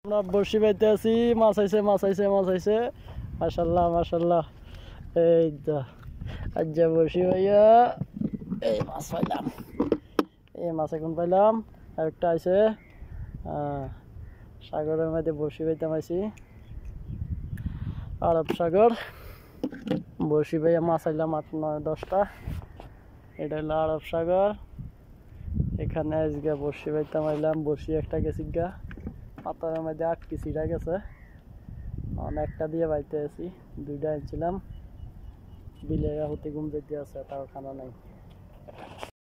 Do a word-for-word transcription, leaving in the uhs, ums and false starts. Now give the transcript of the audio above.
আমরা বড়শি বাইতে আছি, মাছ আইছে মাছ আইছে মাছ আইছে, মাশাআল্লাহ মাশাআল্লাহ। এই তো আজ বড়শি ভাইয়া এই মাছ পাইলাম, এই মাছ এখন পাইলাম। আরেকটা আইছে সাগরের মধ্যে বড়শি বাইতাম আইছি, আরব সাগর। বড়শি ভাইয়া মাছ আইলাম আট নয় দশটা। এটা হলো আরব সাগর। এখানে আজকে বড়শি বাইতাম আইলাম, বড়শি একটা গেছি গা পাতার মধ্যে আটকে ছিঁড়া গেছে, অনেকটা দিয়ে বাইতে আছি। দুইটা আনছিলাম, বিলের হতে ঘুম যেতে আছে, তাও খানা নাই।